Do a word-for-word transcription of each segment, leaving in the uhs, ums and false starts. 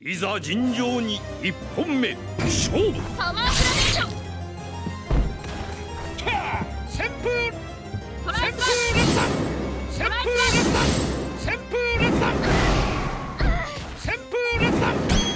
いざ尋常に一本目勝負。 パワーグラデーション。 旋風トライ旋風レッサ旋風レッサ旋風レッサ旋風レッサ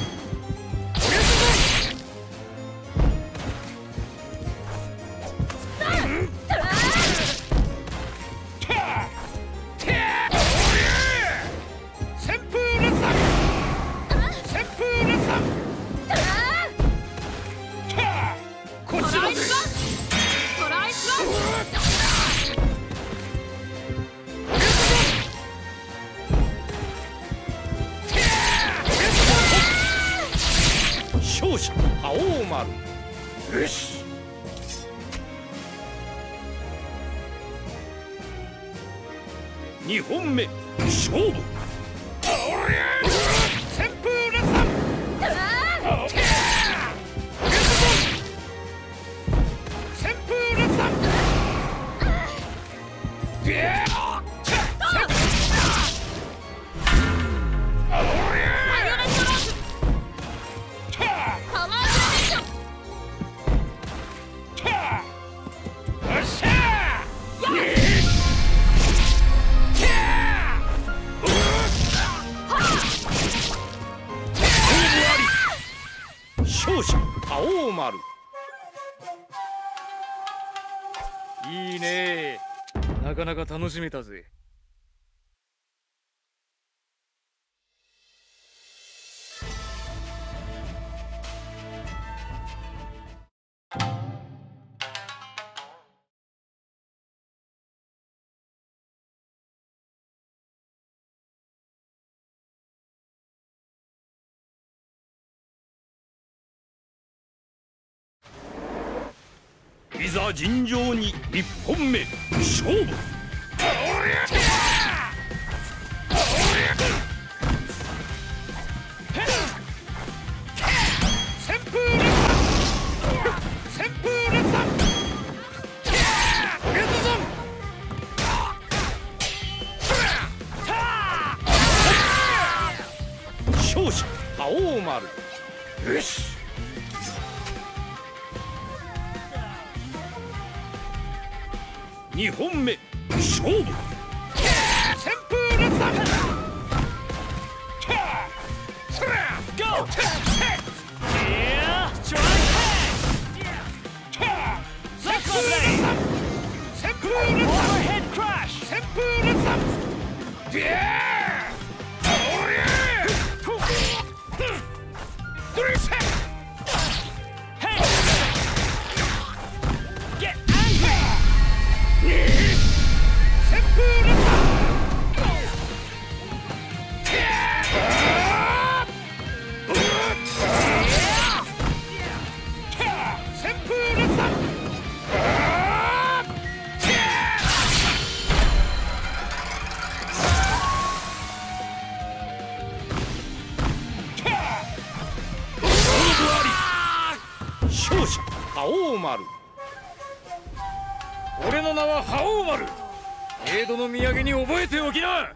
勝者覇王丸。よし。にほんめ勝負。旋風レッサ旋風レッサ勝者覇王丸。 いいね、なかなか楽しめたぜ。 いざ尋常に一本目勝負。旋風レッサ旋風レッサレッドゾン勝者覇王丸。よし。にほんめ勝負。旋風レッサゴー旋風レッサヘッドクラッシュ旋風レッサドリセ勝者覇王丸。 俺の名は覇王丸。江戸の土産に覚えておきな。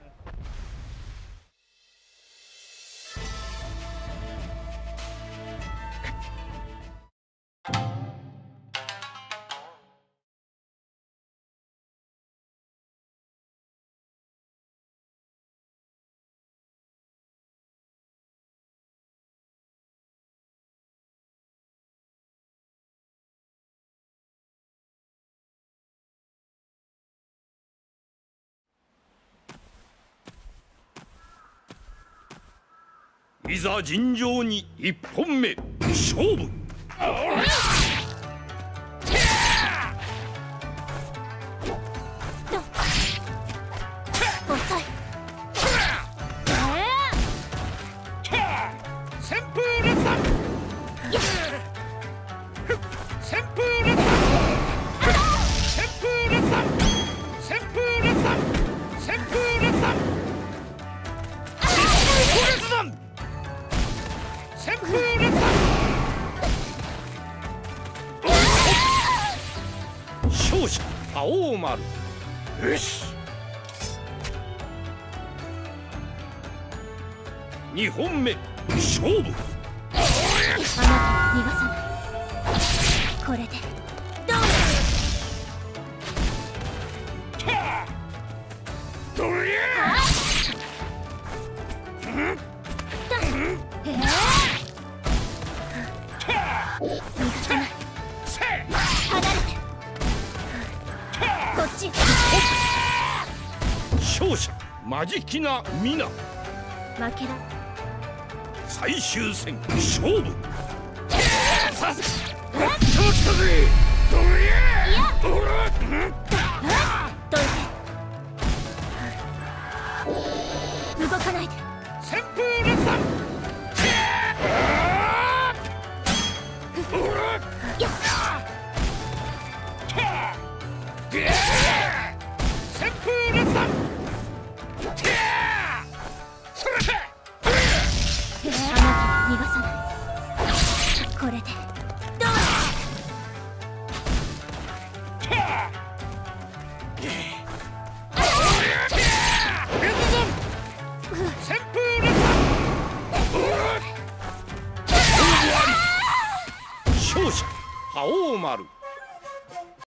いざ尋常に一本目勝負。 遅い。 旋風レッサ旋風レッサ旋風レッサ旋風レッサ旋風レッサ旋風レッサ勝者覇王丸。よし。にほんめ勝負。 あなたを逃がさない。これでどうどりゃえー、逃がさない。離れてこっち。 勝者マジキナミナ。 負けろ。 最終戦勝負。さすやっと来たぜ。どりゃいやどらどいて。動かないで。 旋風列弾。 やっ旋風列弾。 あなたを逃がさない。これでどう旋風列弾。勝者覇王丸。